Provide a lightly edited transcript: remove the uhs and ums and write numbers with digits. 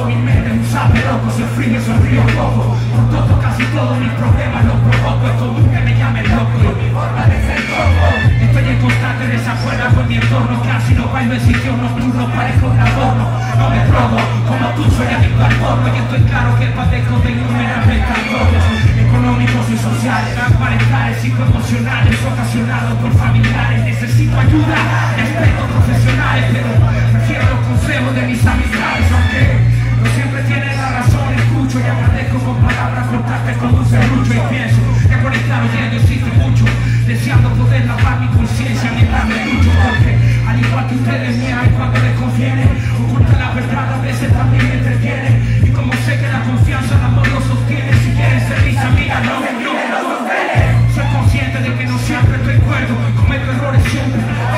loco, mi mente es un sape loco, soy frío, sonrío poco. Por todo, casi todos mis problemas los provoco. Es común que me llamen loco y mi forma de ser loco. Estoy en constante desacuerdo con mi entorno, casi no bailo en sitios nocturnos, parezco un adorno. No me drogo, como tú soy adicto al porno. Y estoy claro que padezco de innumerables trastornos económicos y sociales, parentales, psicoemocionales, ocasionados por familiares. Necesito ayuda, expertos profesionales, pero prefiero los consejos de mis amistades, aunque no siempre tienen la razón. Escucho y agradezco con palabras cortantes como un serrucho, y pienso que por estar oyendo existe mucho, deseando poder lavar mi conciencia mientras me lucho, porque al igual que ustedes niegan cuando les conviene, ocultan la verdad, a veces también me entretienen. Y como sé que la confianza, el amor lo sostiene, si quieren ser mis amigas, no me soy consciente de que no siempre estoy cuerdo, cometo errores siempre.